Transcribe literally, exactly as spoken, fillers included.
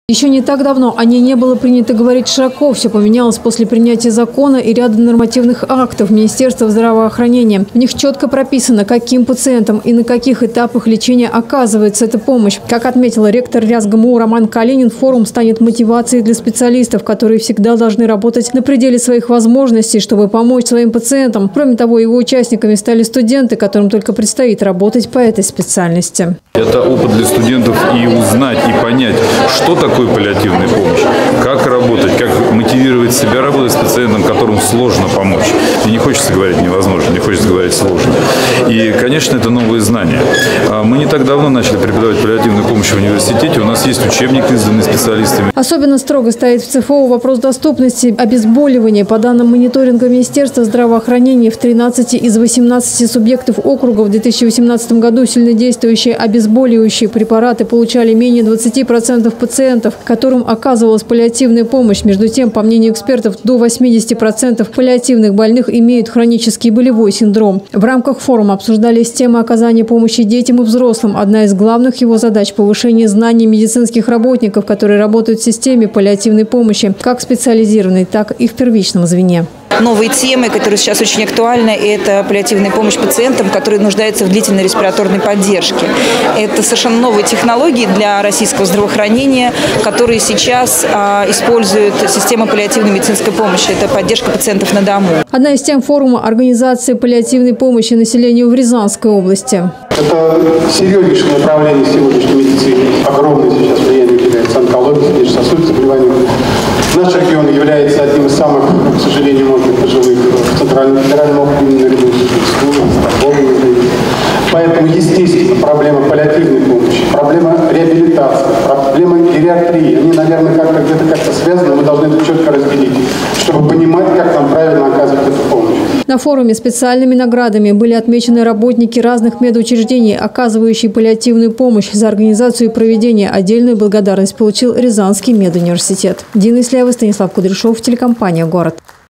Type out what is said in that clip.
Еще не так давно о ней не было принято говорить широко. Все поменялось после принятия закона и ряда нормативных актов Министерства здравоохранения. В них четко прописано, каким пациентам и на каких этапах лечения оказывается эта помощь. Как отметила ректор РязГМУ Роман Калинин, форум станет мотивацией для специалистов, которые всегда должны работать на пределе своих возможностей, чтобы помочь своим пациентам. Кроме того, его участниками стали студенты, которым только предстоит работать по этой специальности. Это опыт для студентов и узнать, и понять, что такое паллиативная помощь, как работать, как мотивировать себя работать с пациентом, которому сложно помочь. И не хочется говорить невозможно, не хочется говорить сложно. И, конечно, это новые знания. Мы не так давно начали преподавать паллиативную помощь в университете. У нас есть учебник, изданный специалистами. Особенно строго стоит в ЦФО вопрос доступности обезболивания. По данным мониторинга Министерства здравоохранения, в тринадцати из восемнадцати субъектов округа в две тысячи восемнадцатом году сильнодействующие обезболивающие препараты получали менее двадцати процентов пациентов, которым оказывалась паллиативная помощь. Между тем, по мнению экспертов, до восьмидесяти процентов паллиативных больных имеют хронический болевой синдром. В рамках форума обсуждались темы оказания помощи детям и взрослым. Одна из главных его задач – повышение знаний медицинских работников, которые работают в системе паллиативной помощи, как специализированной, так и в первичном звене. Новые темы, которые сейчас очень актуальны, это паллиативная помощь пациентам, которые нуждаются в длительной респираторной поддержке. Это совершенно новые технологии для российского здравоохранения, которые сейчас а, используют систему паллиативной медицинской помощи. Это поддержка пациентов на дому. Одна из тем форума – организация паллиативной помощи населению в Рязанской области. Это серьезнейшее направление сегодняшней медицины. Огромное сейчас влияние уделяется онкологии, сердечно-сосудистым заболеваниям. Наш регион является одним из самых, к сожалению, может быть, пожилых в Центральном федеральном округе, наряду с Стамбулом. Поэтому, естественно, проблема паллиативной помощи, проблема реабилитации, проблема гериатрии, они, наверное, как-то где-то как-то связаны, мы должны это четко разделить, чтобы понимать, как нам правильно оказывать эту помощь. На форуме специальными наградами были отмечены работники разных медучреждений, оказывающие паллиативную помощь. За организацию и проведение отдельную благодарность получил Рязанский медуниверситет. Дина Исляева, Станислав Кудряшов, телекомпания «Город».